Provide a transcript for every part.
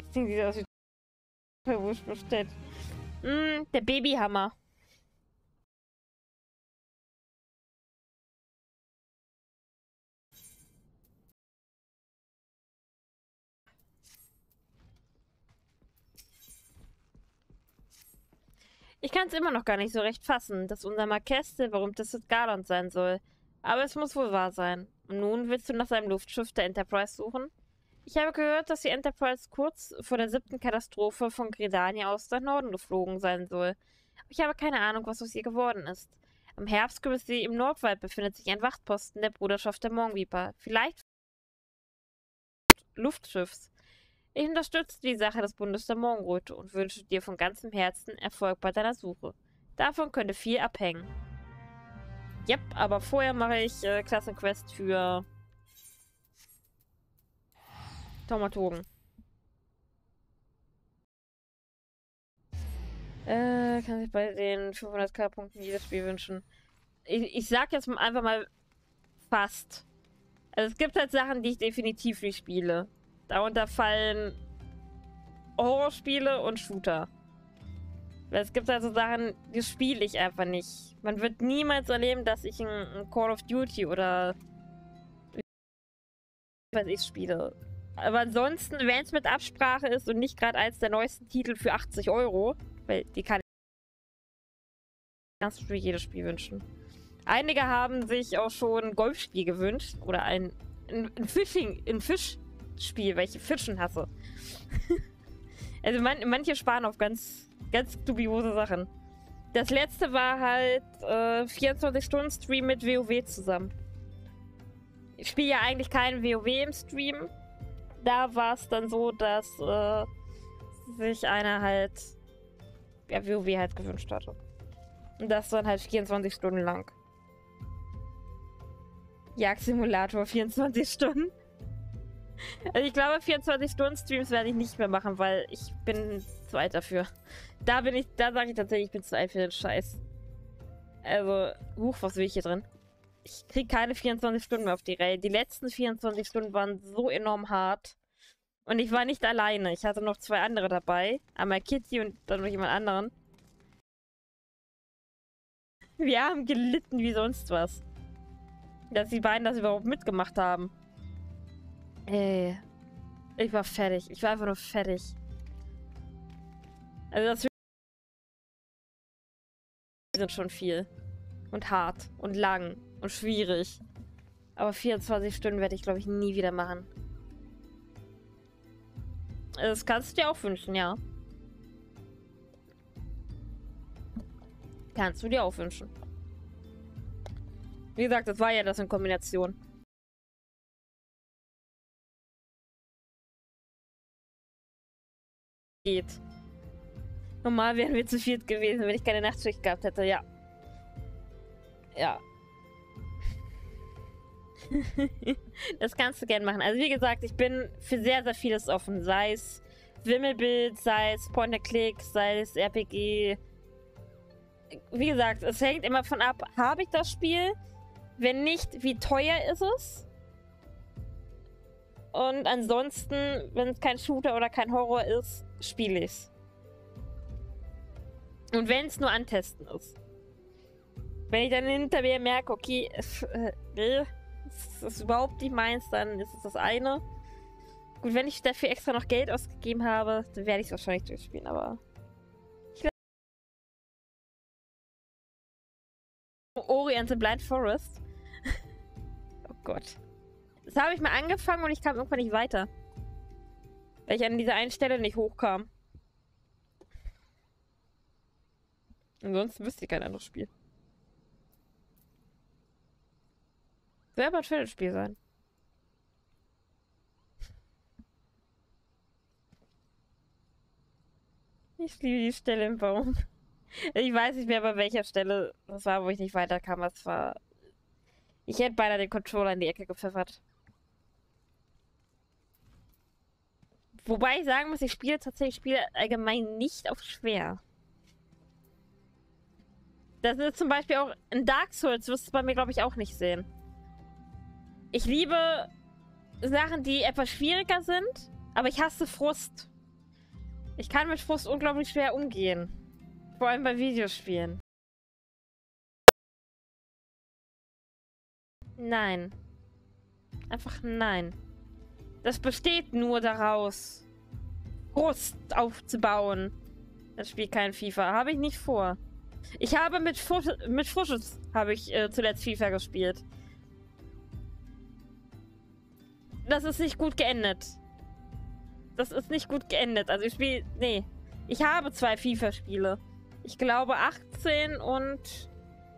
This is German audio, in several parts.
Sieht aus wie Wurst bestellt. Der Babyhammer. Ich kann es immer noch gar nicht so recht fassen, dass unser Marquess der berühmteste Gallant sein soll. Aber es muss wohl wahr sein. Und nun willst du nach seinem Luftschiff der Enterprise suchen? Ich habe gehört, dass die Enterprise kurz vor der 7. Katastrophe von Gridania aus nach Norden geflogen sein soll. Aber ich habe keine Ahnung, was aus ihr geworden ist. Am Herbstkübelsee im Nordwald befindet sich ein Wachtposten der Bruderschaft der Morgenviper. Vielleicht Luftschiffs. Ich unterstütze die Sache des Bundes der Morgenröte und wünsche dir von ganzem Herzen Erfolg bei deiner Suche. Davon könnte viel abhängen. Yep, aber vorher mache ich Klassenquest für Taumatogen. Kann sich bei den 500k-Punkten jedes Spiel wünschen. Ich sag jetzt einfach mal fast. Also es gibt halt Sachen, die ich definitiv nicht spiele. Darunter fallen Horrorspiele und Shooter. Weil es gibt also Sachen, die spiele ich einfach nicht. Man wird niemals erleben, dass ich ein Call of Duty oder was ich spiele. Aber ansonsten, wenn es mit Absprache ist und nicht gerade eins der neuesten Titel für 80 €, weil die kann ich ganz für jedes Spiel wünschen. Einige haben sich auch schon ein Golfspiel gewünscht oder ein Fischspiel, weil ich Fischen hasse. Also manche sparen auf ganz dubiose Sachen. Das letzte war halt 24-Stunden-Stream mit WoW zusammen. Ich spiele ja eigentlich keinen WoW im Stream. Da war es dann so, dass sich einer halt WoW halt gewünscht hatte. Und das dann halt 24 Stunden lang. Jagdsimulator 24 Stunden. Also ich glaube, 24-Stunden-Streams werde ich nicht mehr machen, weil ich bin zu alt dafür. Da sage ich tatsächlich, ich bin zu alt für den Scheiß. Also, was will ich hier drin? Ich kriege keine 24 Stunden mehr auf die Reihe. Die letzten 24 Stunden waren so enorm hart. Und ich war nicht alleine. Ich hatte noch 2 andere dabei. Einmal Kitty und dann noch jemand anderen. Wir haben gelitten wie sonst was. Dass die beiden das überhaupt mitgemacht haben. Ey. Ich war fertig. Ich war einfach nur fertig. Also das sind schon viel. Und hart. Und lang. Und schwierig. Aber 24 Stunden werde ich, glaube ich, nie wieder machen. Das kannst du dir auch wünschen, ja. Kannst du dir auch wünschen. Wie gesagt, das war ja das in Kombination. Geht. Normal wären wir zu viert gewesen, wenn ich keine Nachtschicht gehabt hätte, ja. Ja. Das kannst du gerne machen. Also wie gesagt, ich bin für sehr, sehr vieles offen. Sei es Wimmelbild, sei es Point-and-Click, sei es RPG. Wie gesagt, es hängt immer von ab, habe ich das Spiel? Wenn nicht, wie teuer ist es? Und ansonsten, wenn es kein Shooter oder kein Horror ist, spiele ich es. Und wenn es nur antesten ist. Wenn ich dann hinter mir merke, okay, nee, das ist überhaupt nicht meins, dann ist es das eine. Gut, wenn ich dafür extra noch Geld ausgegeben habe, dann werde ich es wahrscheinlich durchspielen, aber... Ori and the Blind Forest. Oh Gott. Das habe ich mal angefangen und ich kam irgendwann nicht weiter. Weil ich an dieser einen Stelle nicht hochkam. Ansonsten wüsste ich kein anderes Spiel. Soll aber ein schönes Spiel sein. Ich liebe die Stelle im Baum. Ich weiß nicht mehr, bei welcher Stelle das war, wo ich nicht weiterkam. Das war... Ich hätte beinahe den Controller in die Ecke gepfeffert. Wobei ich sagen muss, ich spiele tatsächlich allgemein nicht auf schwer. Das ist zum Beispiel auch in Dark Souls, wirst du bei mir, glaube ich, auch nicht sehen. Ich liebe Sachen, die etwas schwieriger sind, aber ich hasse Frust. Ich kann mit Frust unglaublich schwer umgehen. Vor allem bei Videospielen. Nein. Einfach nein. Das besteht nur daraus, Frust aufzubauen. Das Spiel kein FIFA. Habe ich nicht vor. Ich habe mit Fusches habe ich zuletzt FIFA gespielt. Das ist nicht gut geendet. Das ist nicht gut geendet. Also ich spiele... Nee. Ich habe 2 FIFA-Spiele. Ich glaube 18 und...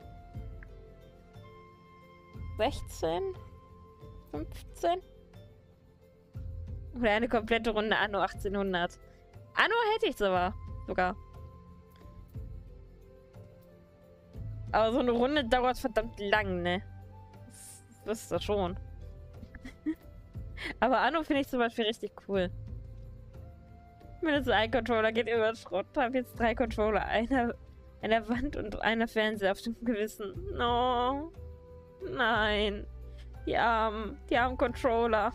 16? 15? Oder eine komplette Runde Anno 1800. Anno hätte ich sogar. Aber so eine Runde dauert verdammt lang, ne? Das wisst ihr schon. Aber Anno finde ich zum Beispiel richtig cool. Mindestens ein Controller geht über den Schrott. Ich habe jetzt 3 Controller. Einer an der Wand und einer Fernseher auf dem Gewissen. No. Nein. Die armen Controller.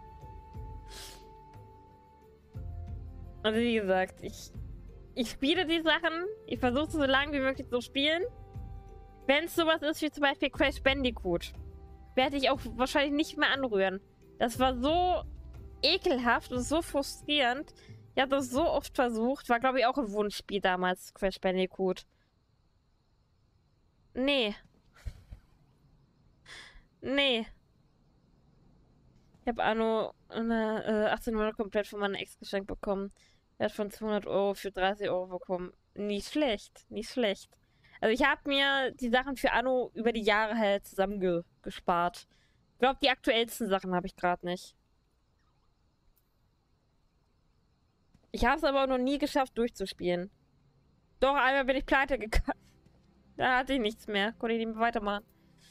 Also wie gesagt, ich spiele die Sachen. Ich versuche so lange wie möglich zu spielen. Wenn es sowas ist wie zum Beispiel Crash Bandicoot, werde ich auch wahrscheinlich nicht mehr anrühren. Das war so ekelhaft und so frustrierend. Ich habe das so oft versucht. War, glaube ich, auch ein Wunschspiel damals, Crash Bandicoot. Nee. Nee. Ich habe Anno 1800 komplett von meiner Ex geschenkt bekommen. Er hat von 200 € für 30 € bekommen. Nicht schlecht. Nicht schlecht. Also ich habe mir die Sachen für Anno über die Jahre halt zusammengespart. Ich glaube, die aktuellsten Sachen habe ich gerade nicht. Ich habe es aber auch noch nie geschafft, durchzuspielen. Doch, einmal bin ich pleite gegangen. Da hatte ich nichts mehr. Konnte ich nicht mehr weitermachen.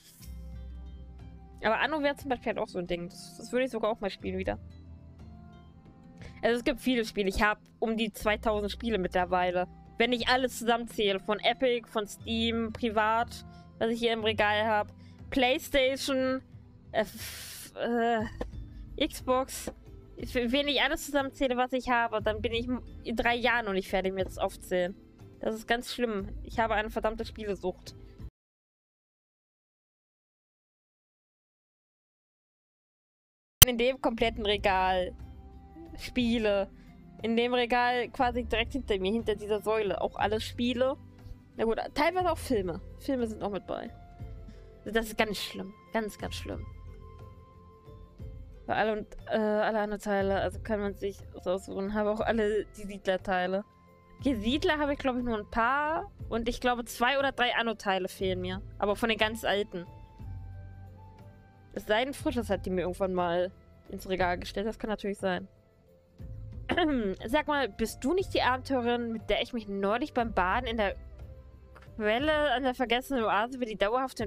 Aber Anno wäre zum Beispiel halt auch so ein Ding. Das würde ich sogar auch mal spielen wieder. Also es gibt viele Spiele. Ich habe um die 2000 Spiele mittlerweile. Wenn ich alles zusammenzähle. Von Epic, von Steam, privat, was ich hier im Regal habe. PlayStation, Xbox. Wenn ich alles zusammenzähle, was ich habe, dann bin ich in 3 Jahren noch nicht fertig mit aufzählen. Das ist ganz schlimm. Ich habe eine verdammte Spielesucht. In dem kompletten Regal Spiele. In dem Regal quasi direkt hinter mir, hinter dieser Säule. Auch alle Spiele. Na gut, teilweise auch Filme. Filme sind auch mit bei. Das ist ganz schlimm. Ganz, ganz schlimm. Bei alle anderen Teile, also kann man sich aussuchen. Habe auch alle die Siedler-Teile. Die Siedler habe ich, glaube ich, nur ein paar. Und ich glaube, 2 oder 3 Anno-Teile fehlen mir. Aber von den ganz alten. Es sei denn, Frisches hat die mir irgendwann mal ins Regal gestellt. Das kann natürlich sein. Sag mal, bist du nicht die Abenteurerin, mit der ich mich neulich beim Baden in der Quelle an der vergessenen Oase über die dauerhafte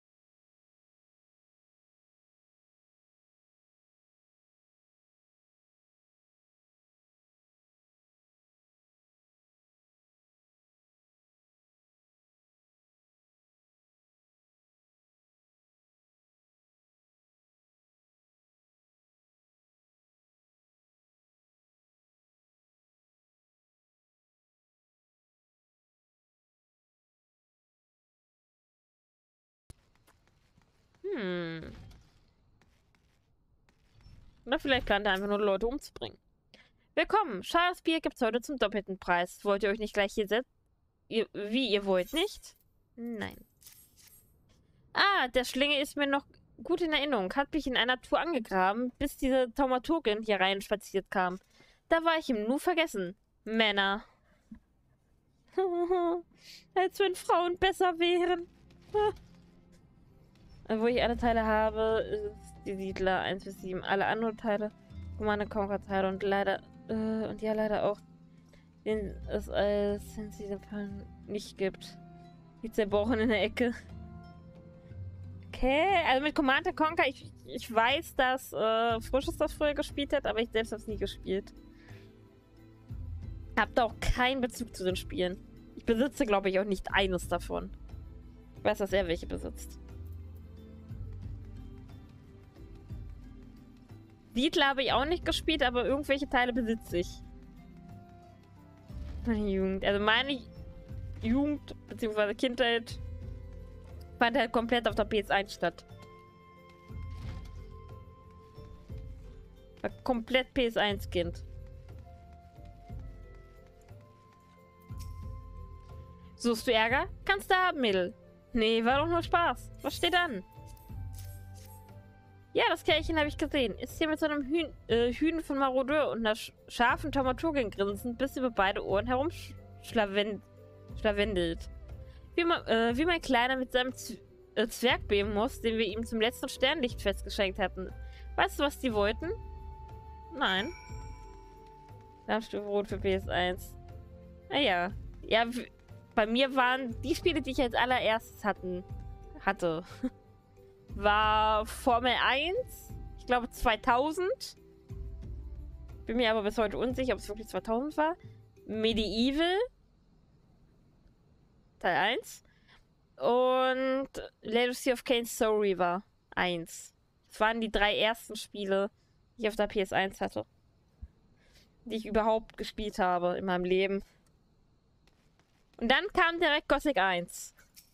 Oder vielleicht plant er einfach nur Leute umzubringen. Willkommen! Schales Bier gibt's heute zum doppelten Preis. Wollt ihr euch nicht gleich hier setzen? Wie, ihr wollt nicht? Nein. Ah, der Schlinge ist mir noch gut in Erinnerung. Hat mich in einer Tour angegraben, bis diese Taumaturgin hier rein spaziert kam. Da war ich ihm nur vergessen. Männer. Als wenn Frauen besser wären. Wo ich alle Teile habe, ist die Siedler 1 bis 7. Alle anderen Teile, Command & Conquer Teile und leider, und ja leider auch, den es als Sensitive Fallen nicht gibt. Die zerbrochen in der Ecke. Okay, also mit Command & Conquer, ich weiß, dass Frisches das früher gespielt hat, aber ich selbst habe es nie gespielt. Hab da auch keinen Bezug zu den Spielen. Ich besitze, glaube ich, auch nicht eines davon. Ich weiß, dass er welche besitzt. Siedler habe ich auch nicht gespielt, aber irgendwelche Teile besitze ich. Meine Jugend. Also meine Jugend bzw. Kindheit fand halt komplett auf der PS1 statt. War komplett PS1-Kind. Suchst du Ärger? Kannst du haben, Mädel. Nee, war doch nur Spaß. Was steht an? Ja, das Kerlchen habe ich gesehen. Ist hier mit so einem Hühn von Marodeur und einer scharfen Taumaturgin grinsend bis über beide Ohren herumschlawendelt. Wie mein Kleiner mit seinem Zwergbemus, den wir ihm zum letzten Sternlichtfest geschenkt hatten. Weißt du, was die wollten? Nein. Darmstufe Rot für PS1. Naja. Ja, bei mir waren die Spiele, die ich als allererstes hatte. War Formel 1, ich glaube 2000. Bin mir aber bis heute unsicher, ob es wirklich 2000 war. Medieval, Teil 1. Und Legacy of Kain Soul Reaver 1. Das waren die 3 ersten Spiele, die ich auf der PS1 hatte. Die ich überhaupt gespielt habe in meinem Leben. Und dann kam direkt Gothic 1.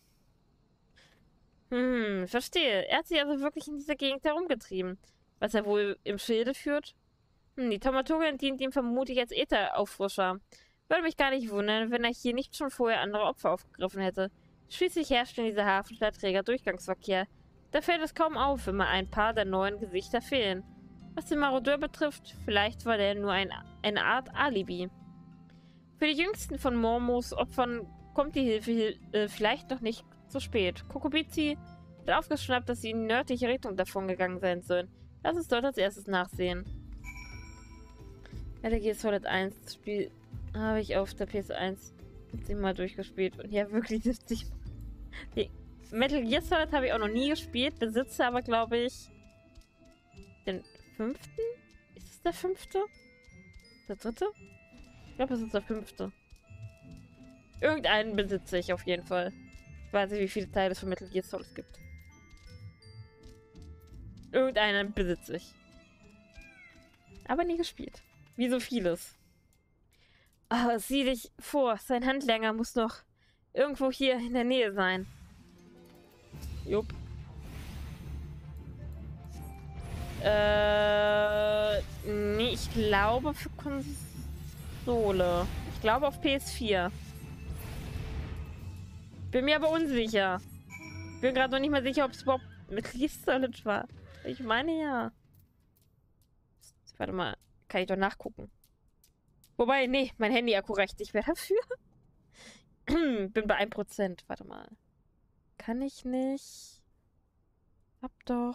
Verstehe. Er hat sich also wirklich in dieser Gegend herumgetrieben. Was er wohl im Schilde führt? Die Taumaturgin dient ihm vermutlich als Ätherauffrischer. Würde mich gar nicht wundern, wenn er hier nicht schon vorher andere Opfer aufgegriffen hätte. Schließlich herrscht in dieser Hafenstadt reger Durchgangsverkehr. Da fällt es kaum auf, wenn mal ein paar der neuen Gesichter fehlen. Was den Marodeur betrifft, vielleicht war der nur eine Art Alibi. Für die jüngsten von Mormos Opfern kommt die Hilfe vielleicht noch nicht zu spät. Kokobizi hat aufgeschnappt, dass sie in die nördliche Richtung davon gegangen sein sollen. Lass uns dort als erstes nachsehen. Metal Gear Solid 1, das Spiel habe ich auf der PS1 70 Mal durchgespielt. Und ja, wirklich 70 Mal. Metal Gear Solid habe ich auch noch nie gespielt, besitze aber, glaube ich, den 5. Ist es der 5.? Der 3.? Ich glaube, es ist der 5. Irgendeinen besitze ich auf jeden Fall. Ich weiß nicht, wie viele Teile es von Metal Gear Solid gibt. Irgendeinen besitze ich. Aber nie gespielt. Wie so vieles. Oh, sieh dich vor. Sein Handlanger muss noch irgendwo hier in der Nähe sein. Jupp. Nee, ich glaube für Konsole. Ich glaube auf PS4. Bin mir aber unsicher. Bin gerade noch nicht mal sicher, ob es überhaupt mit Gear Solid war. Ich meine ja. Warte mal, kann ich doch nachgucken. Wobei, nee, mein Handy-Akku reicht nicht mehr dafür. Bin bei 1%. Warte mal. Kann ich nicht. Hab doch.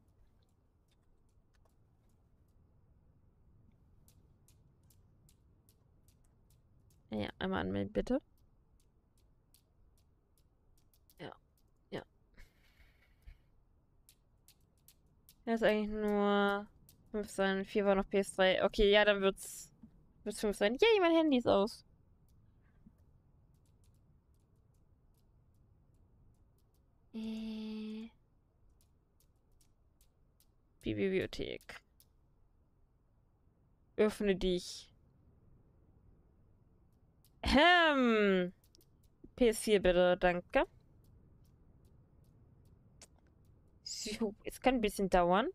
Ja, einmal anmelden, bitte. Ja. Ja, ist eigentlich nur 5 sein. 4 war noch PS3. Okay, ja, dann wird's 5 sein. Yay, mein Handy ist aus. Bibliothek. Öffne dich. PS4 bitte, danke. So, es kann ein bisschen dauern.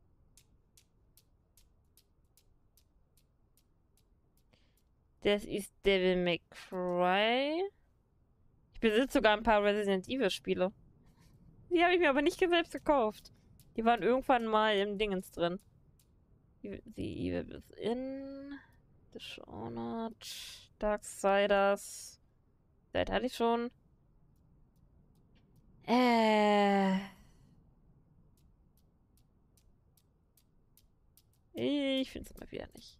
Das ist Devil May Cry. Ich besitze sogar ein paar Resident Evil Spiele. Die habe ich mir aber nicht selbst gekauft. Die waren irgendwann mal im Dingens drin. The Evil Within. Dishonored. Darksiders. Das hatte ich schon. Ich finde es mal wieder nicht.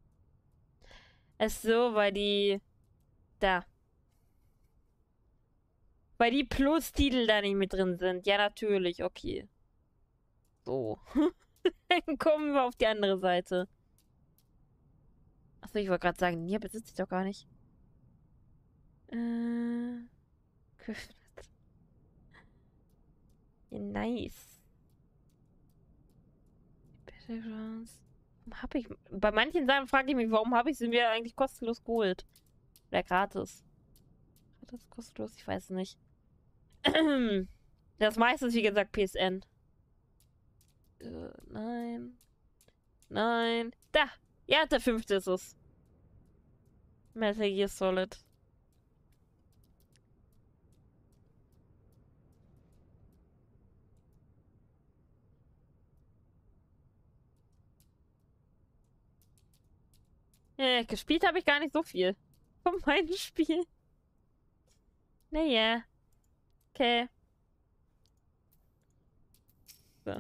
Es so, weil die. Da. Weil die Plus-Titel da nicht mit drin sind. Ja, natürlich, okay. So. Dann kommen wir auf die andere Seite. Achso, ich wollte gerade sagen, hier besitze ich doch gar nicht. Geöffnet. Ja, nice. Battlegrounds. Warum hab ich. Bei manchen Sachen frage ich mich, warum habe ich sie mir eigentlich kostenlos geholt? Oder gratis. Gratis, kostenlos, ich weiß es nicht. Das meiste ist, wie gesagt, PSN. Nein. Nein. Da! Ja, der 5. ist es. Metal Gear Solid. Gespielt habe ich gar nicht so viel. Von meinem Spiel. Naja. Okay. So.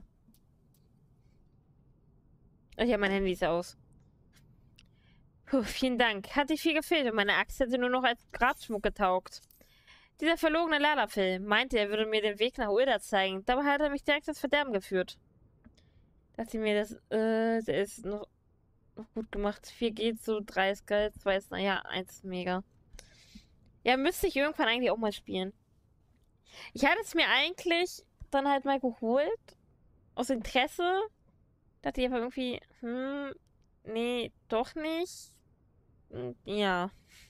Ich habe mein Handy ist aus. Puh, vielen Dank. Hat dich viel gefehlt und meine Axt hätte nur noch als Grabschmuck getaugt. Dieser verlogene Lalafell meinte, er würde mir den Weg nach Ulda zeigen. Dabei hat er mich direkt ins Verderben geführt. Dachte mir, der ist noch gut gemacht. 4 geht so, 3 ist geil, 2 ist, naja, 1 ist mega. Ja, müsste ich irgendwann eigentlich auch mal spielen. Ich hatte es mir eigentlich dann halt mal geholt. Aus Interesse. Dachte ich aber irgendwie, nee, doch nicht. Ja.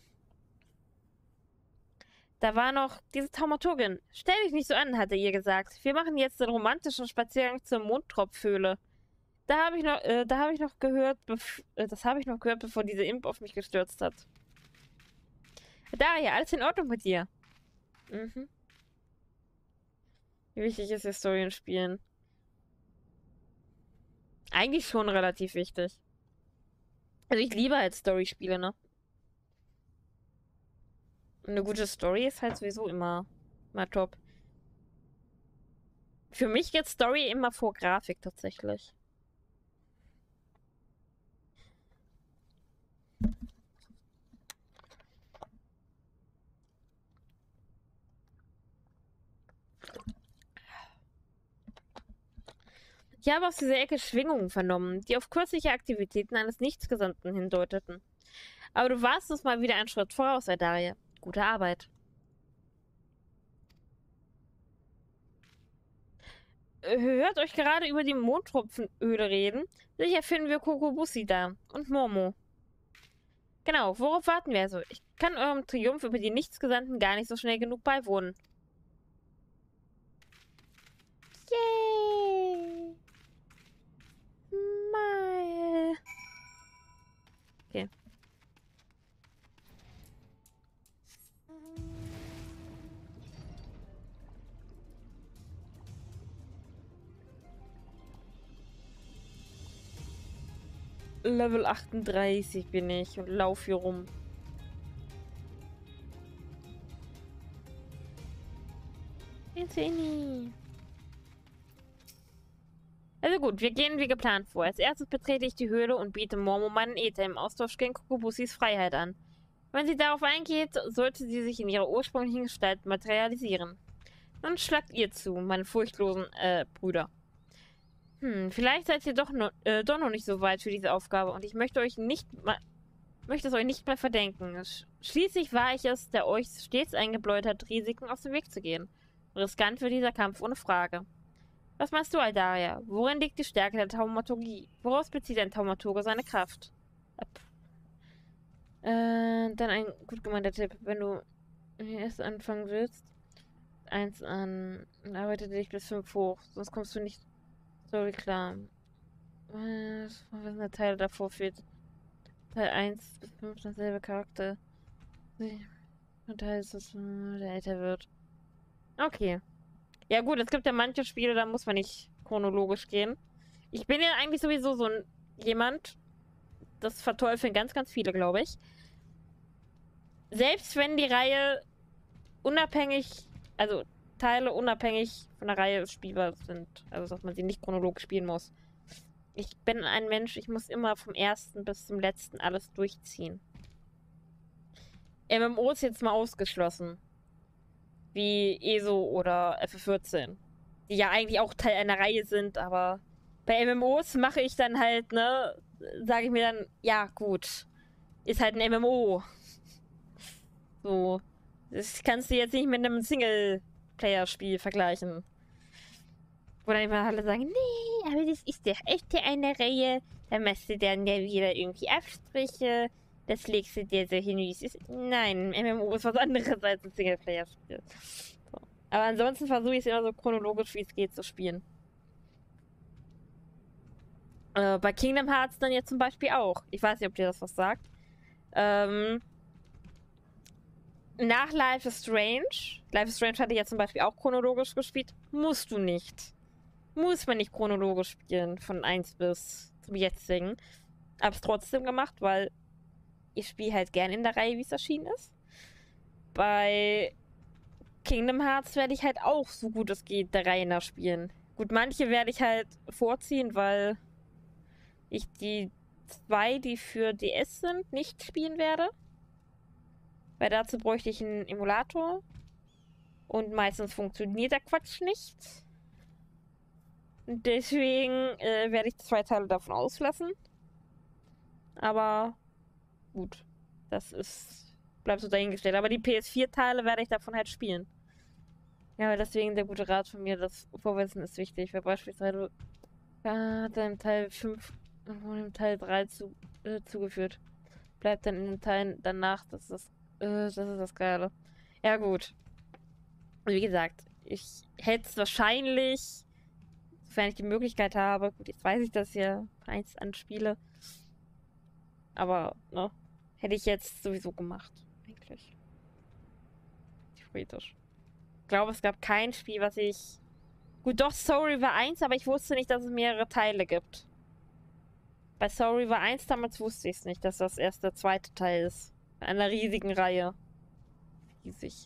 Da war noch diese Taumaturgin. Stell dich nicht so an, hatte ihr gesagt. Wir machen jetzt den romantischen Spaziergang zur Mondtropfhöhle. Das habe ich noch gehört, bevor diese Imp auf mich gestürzt hat. Daria, alles in Ordnung mit dir? Mhm. Wie wichtig ist die Story in Spielen? Eigentlich schon relativ wichtig. Also ich liebe halt Story-Spiele, ne? Eine gute Story ist halt sowieso immer top. Für mich geht Story immer vor Grafik tatsächlich. Ich habe aus dieser Ecke Schwingungen vernommen, die auf kürzliche Aktivitäten eines Nichtsgesandten hindeuteten. Aber du warst uns mal wieder einen Schritt voraus, Daria. Gute Arbeit. Hört euch gerade über die Mondtropfenöle reden? Sicher finden wir Kokobusi da. Und Momo. Genau, worauf warten wir also? Ich kann eurem Triumph über die Nichtsgesandten gar nicht so schnell genug beiwohnen. Yay! Mal. Okay. Level 38 bin ich und lauf hier rum. Also gut, wir gehen wie geplant vor. Als erstes betrete ich die Höhle und biete Momo meinen Äther im Austausch gegen Kokobusis Freiheit an. Wenn sie darauf eingeht, sollte sie sich in ihrer ursprünglichen Gestalt materialisieren. Nun schlagt ihr zu, meine furchtlosen, Brüder. Vielleicht seid ihr doch noch nicht so weit für diese Aufgabe und ich möchte es euch nicht mal verdenken. Schließlich war ich es, der euch stets eingebläut hat, Risiken aus dem Weg zu gehen. Riskant wird dieser Kampf ohne Frage. Was meinst du, Aldaria? Worin liegt die Stärke der Taumaturgie? Woraus bezieht ein Taumaturge seine Kraft? Dann ein gut gemeinter Tipp. Wenn du erst anfangen willst, 1 an und arbeite dich bis 5 hoch, sonst kommst du nicht so klar. Was sind der Teil davor fehlt? Teil 1 bis 5 dasselbe Charakter. Und Teil ist es, der älter wird. Okay. Ja gut, es gibt ja manche Spiele, da muss man nicht chronologisch gehen. Ich bin ja eigentlich sowieso so jemand, das verteufeln ganz, ganz viele, glaube ich. Selbst wenn die Reihe unabhängig, also Teile unabhängig von der Reihe spielbar sind. Also, dass man sie nicht chronologisch spielen muss. Ich bin ein Mensch, ich muss immer vom ersten bis zum letzten alles durchziehen. MMOs jetzt mal ausgeschlossen. Wie ESO oder FF14. Die ja eigentlich auch Teil einer Reihe sind, aber bei MMOs mache ich dann halt, ne, sage ich mir dann, ja, gut. Ist halt ein MMO. So. Das kannst du jetzt nicht mit einem Singleplayer-Spiel vergleichen. Wo dann immer alle sagen, nee, aber das ist doch echt eine Reihe. Da machst du dann ja wieder irgendwie Abstriche. Das legst du dir so hin, wie es ist. Nein, MMO ist was anderes als ein Singleplayer-Spiel. So. Aber ansonsten versuche ich es immer so chronologisch, wie es geht, zu spielen. Bei Kingdom Hearts dann jetzt zum Beispiel auch. Ich weiß nicht, ob dir das was sagt. Nach Life is Strange. Life is Strange hatte ich ja zum Beispiel auch chronologisch gespielt. Musst du nicht. Muss man nicht chronologisch spielen, von 1 bis zum jetzigen. Hab's trotzdem gemacht, weil ich spiele halt gern in der Reihe, wie es erschienen ist. Bei Kingdom Hearts werde ich halt auch, so gut es geht, der Reihe nach spielen. Gut, manche werde ich halt vorziehen, weil ich die 2, die für DS sind, nicht spielen werde. Weil dazu bräuchte ich einen Emulator. Und meistens funktioniert der Quatsch nicht. Und deswegen werde ich 2 Teile davon auslassen. Aber gut, bleibt so dahingestellt. Aber die PS4-Teile werde ich davon halt spielen. Ja, deswegen der gute Rat von mir, das Vorwissen ist wichtig. Weil beispielsweise dann Teil 5 und dem Teil 3 zugeführt. Bleibt dann in den Teilen danach, das ist das Geile. Ja, gut. Wie gesagt, ich hätte es wahrscheinlich, sofern ich die Möglichkeit habe, gut, jetzt weiß ich das ja, eins an Spiele. Aber, ne, hätte ich jetzt sowieso gemacht, eigentlich. Theoretisch. Ich glaube, es gab kein Spiel, was ich... Gut, doch, Soul River 1, aber ich wusste nicht, dass es mehrere Teile gibt. Bei Soul River 1 damals wusste ich es nicht, dass das erst der 2. Teil ist. In einer riesigen Reihe. Riesig.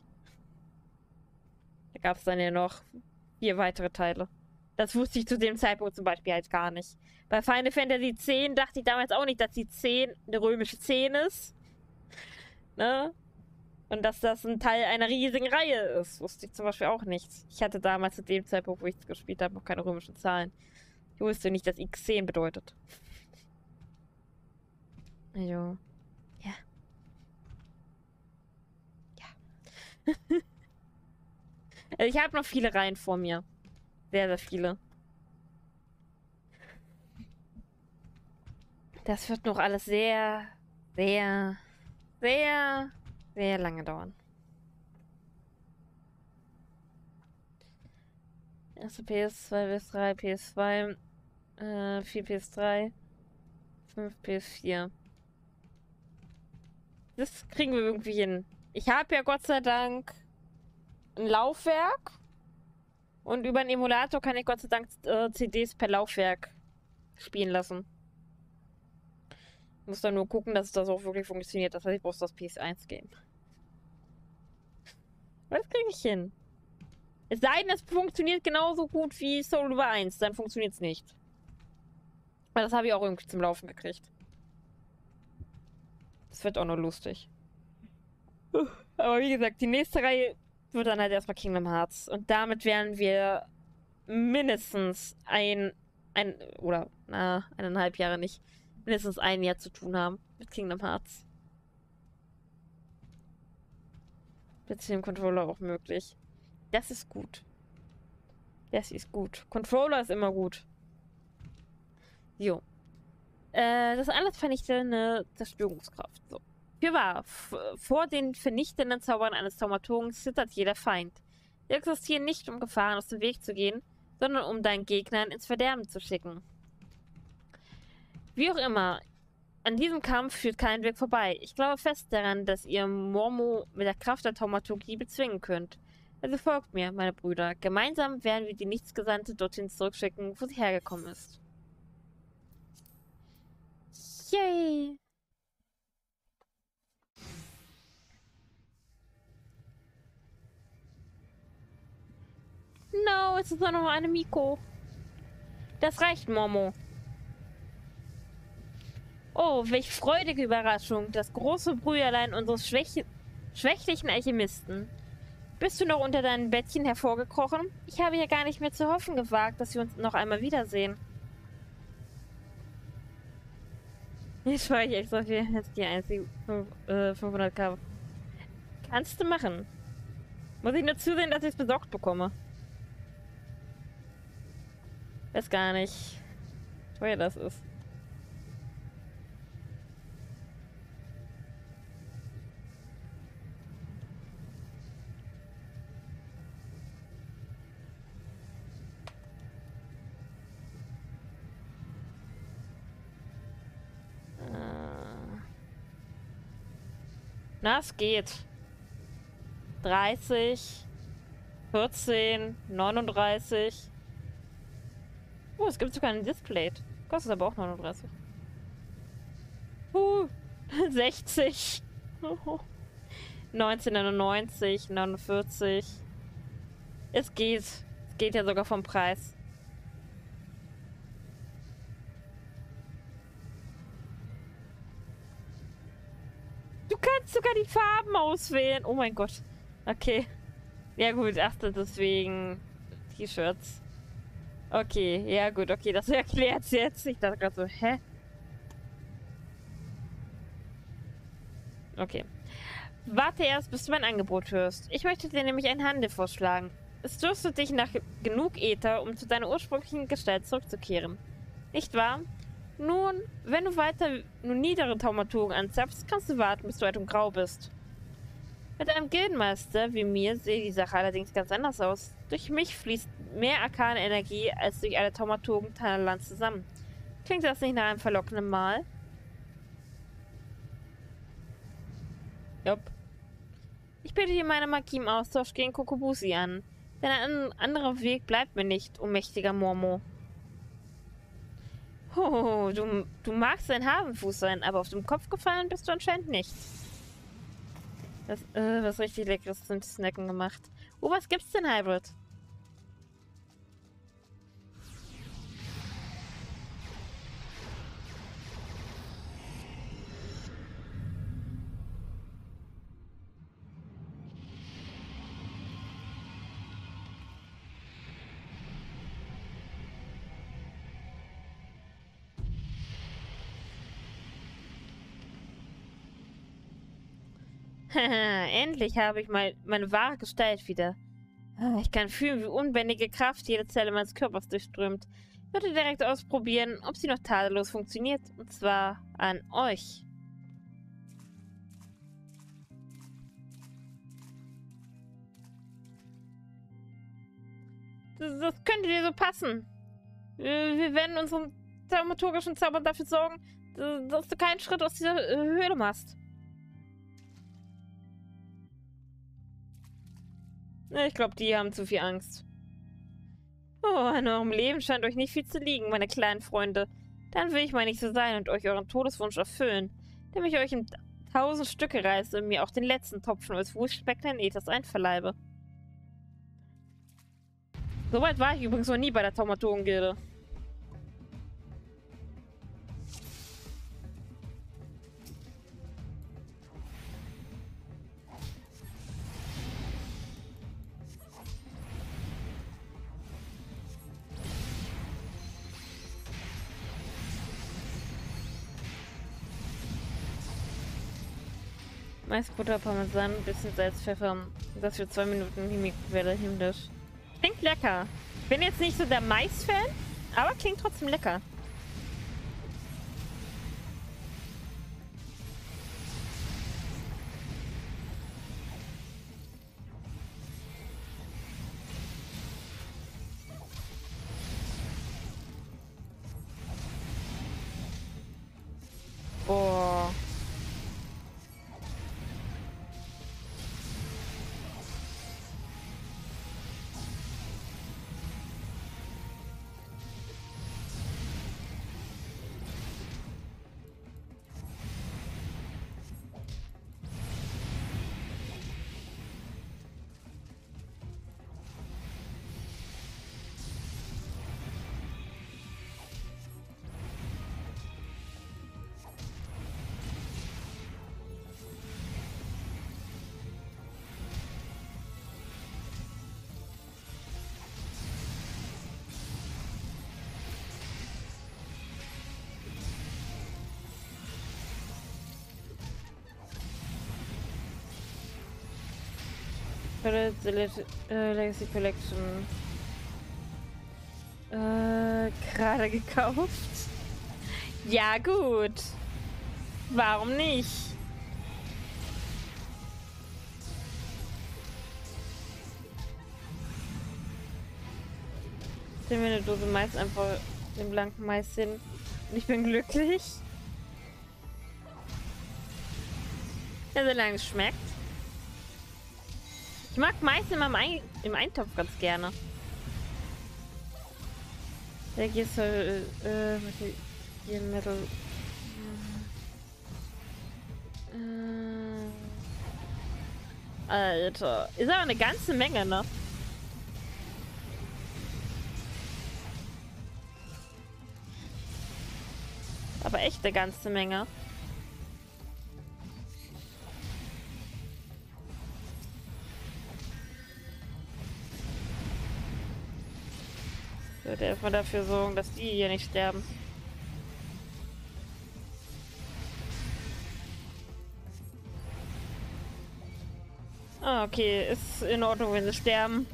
Da gab es dann ja noch 4 weitere Teile. Das wusste ich zu dem Zeitpunkt zum Beispiel halt gar nicht. Bei Final Fantasy X dachte ich damals auch nicht, dass die 10 eine römische 10 ist. Ne? Und dass das ein Teil einer riesigen Reihe ist. Wusste ich zum Beispiel auch nicht. Ich hatte damals zu dem Zeitpunkt, wo ich es gespielt habe, noch keine römischen Zahlen. Ich wusste nicht, dass X10 bedeutet. Jo. Ja. Ja. Also ich habe noch viele Reihen vor mir. Sehr, sehr viele. Das wird noch alles sehr, sehr, sehr, sehr lange dauern. Erste PS2, PS3, PS2, 4 PS3, 5 PS4. Das kriegen wir irgendwie hin. Ich habe ja Gott sei Dank ein Laufwerk. Und über einen Emulator kann ich Gott sei Dank CDs per Laufwerk spielen lassen. Ich muss dann nur gucken, dass das auch wirklich funktioniert. Das heißt, ich brauche das PS1-Game. Was kriege ich hin? Es sei denn, es funktioniert genauso gut wie Soul River 1. Dann funktioniert es nicht. Aber das habe ich auch irgendwie zum Laufen gekriegt. Das wird auch noch lustig. Aber wie gesagt, die nächste Reihe wird dann halt erstmal Kingdom Hearts. Und damit werden wir mindestens oder, 1,5 Jahre nicht, mindestens 1 Jahr zu tun haben mit Kingdom Hearts. Mit dem Controller auch möglich. Das ist gut. Das ist gut. Controller ist immer gut. Jo. Das alles vernichtende Zerstörungskraft. So. Fürwahr, vor den vernichtenden Zaubern eines Thaumaturgens zittert jeder Feind. Sie existieren nicht, um Gefahren aus dem Weg zu gehen, sondern um deinen Gegnern ins Verderben zu schicken. Wie auch immer, an diesem Kampf führt kein Weg vorbei. Ich glaube fest daran, dass ihr Mormo mit der Kraft der Thaumaturgie bezwingen könnt. Also folgt mir, meine Brüder. Gemeinsam werden wir die Nichtsgesandte dorthin zurückschicken, wo sie hergekommen ist. Yay! No, es ist doch noch eine Miko. Das reicht, Momo. Oh, welch freudige Überraschung. Das große Brüderlein unseres schwächlichen Alchemisten. Bist du noch unter deinem Bettchen hervorgekrochen? Ich habe ja gar nicht mehr zu hoffen gewagt, dass wir uns noch einmal wiedersehen. Jetzt war ich extra für jetzt die einzige 500k. Kannst du machen. Muss ich nur zusehen, dass ich es besorgt bekomme. Weiß gar nicht, wie teuer das ist. Na, es geht. 30, 14, 39. Oh, es gibt sogar ein Display. Kostet aber auch 39. 60. 1999, 49. Es geht. Es geht ja sogar vom Preis. Du kannst sogar die Farben auswählen. Oh mein Gott. Okay. Ja gut, achte deswegen T-Shirts. Okay, ja gut, okay, das erklärt's jetzt. Ich dachte gerade so, hä? Okay. Warte erst, bis du mein Angebot hörst. Ich möchte dir nämlich einen Handel vorschlagen. Es dürstet dich nach genug Äther, um zu deiner ursprünglichen Gestalt zurückzukehren. Nicht wahr? Nun, wenn du weiter nur niedere Taumaturgen anzapfst, kannst du warten, bis du alt und grau bist. Mit einem Gildenmeister wie mir sehe die Sache allerdings ganz anders aus. Durch mich fließt mehr arkane Energie als durch alle Taumaturgen Thanalan zusammen. Klingt das nicht nach einem verlockenden Mal? Jupp. Ich biete dir meine Magie im Austausch gegen Kokobusi an. Denn ein anderer Weg bleibt mir nicht, o mächtiger Mormo. Oh, du magst ein Hasenfuß sein, aber auf dem Kopf gefallen bist du anscheinend nicht. Was richtig Leckeres zum Snacken gemacht. Oh, was gibt's denn, Hybrid? Endlich habe ich meine wahre Gestalt wieder. Ich kann fühlen, wie unbändige Kraft jede Zelle meines Körpers durchströmt. Ich würde direkt ausprobieren, ob sie noch tadellos funktioniert. Und zwar an euch. Das könnte dir so passen. Wir werden unseren dramaturgischen Zaubern dafür sorgen, dass du keinen Schritt aus dieser Höhle machst. Ich glaube, die haben zu viel Angst. Oh, an eurem Leben scheint euch nicht viel zu liegen, meine kleinen Freunde. Dann will ich mal nicht so sein und euch euren Todeswunsch erfüllen, indem ich euch in 1000 Stücke reiße und mir auch den letzten Tropfen eures wohlschmeckenden Ethers einverleibe. Soweit war ich übrigens noch nie bei der Taumaturgen-Gilde. Maisbutter, Parmesan, bisschen Salz, Pfeffer. Das für 2 Minuten in die Mikrowelle himmlisch. Klingt lecker. Ich bin jetzt nicht so der Mais-Fan, aber klingt trotzdem lecker. Boah. Legacy Collection. Gerade gekauft. Ja, gut. Warum nicht? Ich nehme mir eine Dose Mais, einfach den blanken Mais hin. Und ich bin glücklich. Ja, solange es schmeckt. Ich mag Mais immer im Eintopf ganz gerne. Der geht so, hier Mittel. Alter. Ist aber eine ganze Menge, ne? Aber echt eine ganze Menge. Ich würde erstmal dafür sorgen, dass die hier nicht sterben. Ah, okay. Ist in Ordnung, wenn sie sterben.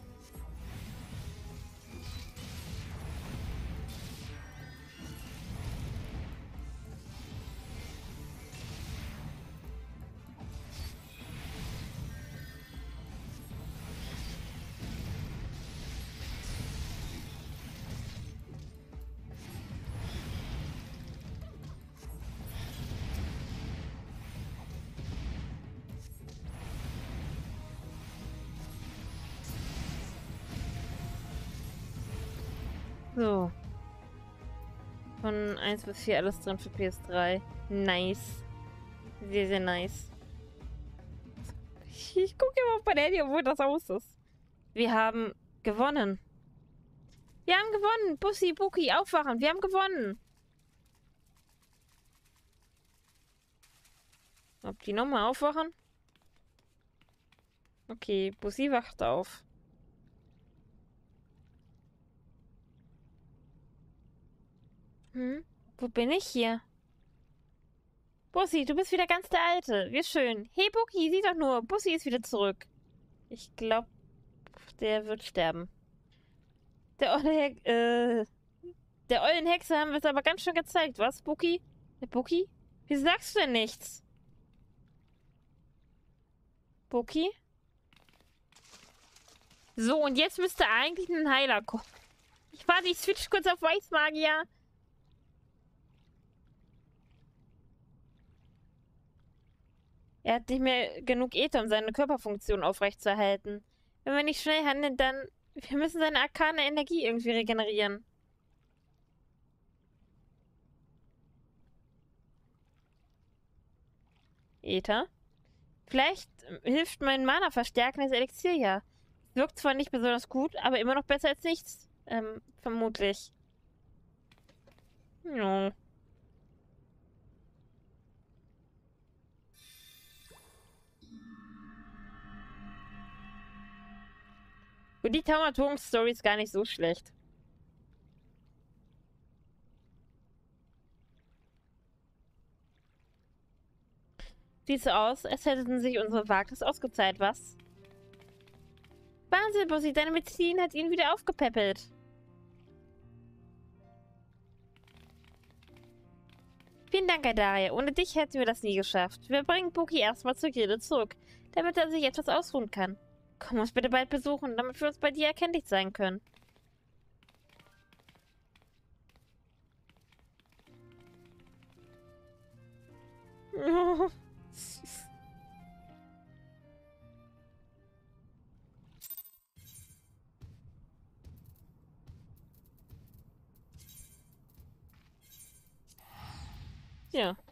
So. Von 1 bis 4 alles drin für PS3. Nice. Sehr, sehr nice. Ich gucke immer auf mein Handy, obwohl das aus ist. Wir haben gewonnen. Wir haben gewonnen. Bussi, Buki, aufwachen. Wir haben gewonnen. Ob die nochmal aufwachen? Okay, Bussi wacht auf. Hm? Wo bin ich hier? Bussi, du bist wieder ganz der Alte. Wie schön. Hey, Buki, sieh doch nur. Bussi ist wieder zurück. Ich glaube, der wird sterben. Der ollen Hexe haben wir es aber ganz schön gezeigt, was, Buki? Buki? Wieso sagst du denn nichts? Buki? So, und jetzt müsste eigentlich ein Heiler kommen. Ich switch kurz auf Weißmagier. Er hat nicht mehr genug Ether, um seine Körperfunktion aufrechtzuerhalten. Wenn wir nicht schnell handeln, dann... Wir müssen seine arkane Energie irgendwie regenerieren. Ether? Vielleicht hilft mein Mana-verstärkendes Elixier ja. Wirkt zwar nicht besonders gut, aber immer noch besser als nichts. Vermutlich. No. Und die Taumaturungs-Story ist gar nicht so schlecht. Sieht so aus, als hätten sich unsere Wagnis ausgezahlt, was? Wahnsinn, Bussi, deine Medizin hat ihn wieder aufgepäppelt. Vielen Dank, Aidaria. Ohne dich hätten wir das nie geschafft. Wir bringen Buki erstmal zur Gilde zurück, damit er sich etwas ausruhen kann. Komm uns bitte bald besuchen, damit wir uns bei dir erkenntlich sein können. Oh, süß. Ja.